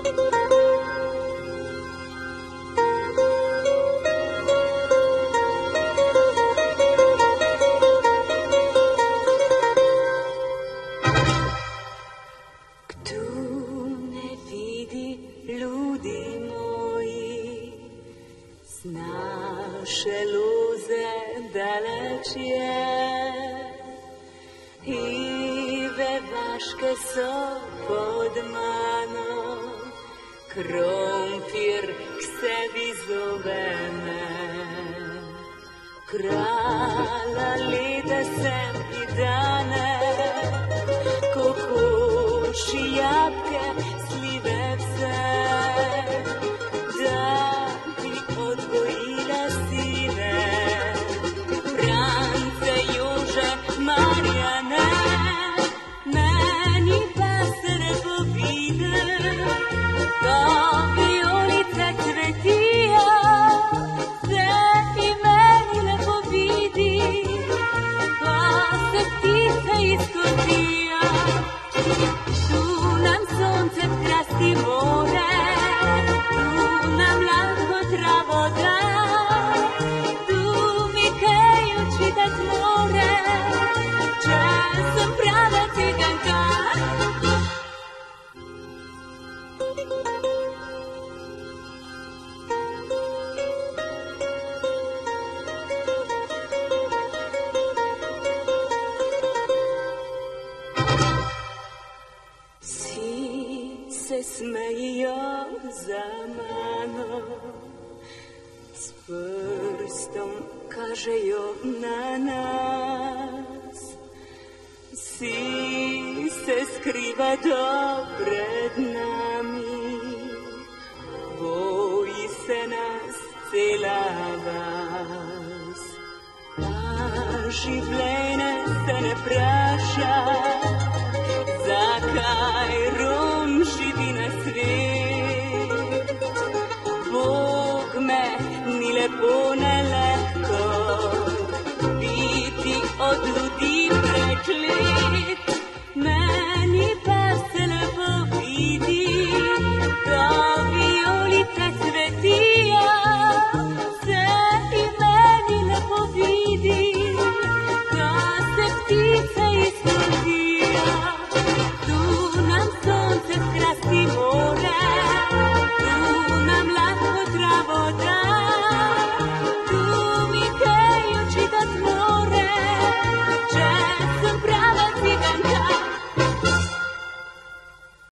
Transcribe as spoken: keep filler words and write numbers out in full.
Naše luze dalečje i vevaške so pod mano, krompir k sebi zove me. Krala leta sem i dane, kokoši, jabke, slive vse, da bi odgojila sine, France, Jože, Marjane, meni pa se ne povide, ko violice cvetijo, se i meni lepo vidi, ko se ptice izkotijo, tu nam sonce krasti more, tu nam lahko travo da, tu mi kaj učitat more, če sem prava ciganka. Se smejijo za mano, s prstom kažejo na nas. Vsi se skrivajo pred nami, boji se nas cela vas. A življenje se ne vpraša, zakaj Rom živi na svet. Bog me ni lepo, ne lahko biti odločen.